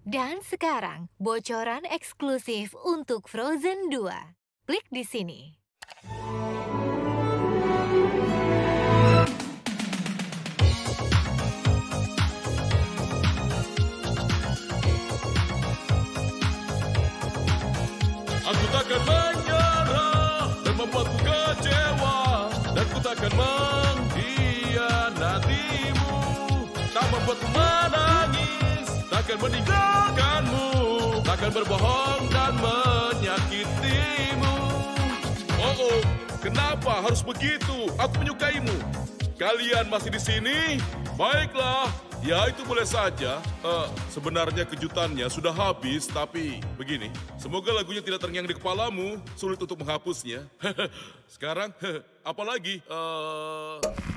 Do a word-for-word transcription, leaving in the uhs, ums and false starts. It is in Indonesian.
Dan sekarang, bocoran eksklusif untuk Frozen dua. Klik di sini. Aku takkan menyerah dan membuatku kecewa, dan ku takkan mengkhianatimu. Tak membuatku menangis, takkan meninggalkanmu, takkan berbohong dan menyakitimu. Oh, oh, kenapa harus begitu? Aku menyukaimu. Kalian masih di sini? Baiklah. Ya, itu boleh saja. Uh, sebenarnya kejutannya sudah habis, tapi begini. Semoga lagunya tidak terngiang di kepalamu. Sulit untuk menghapusnya. Sekarang, apa lagi? Uh...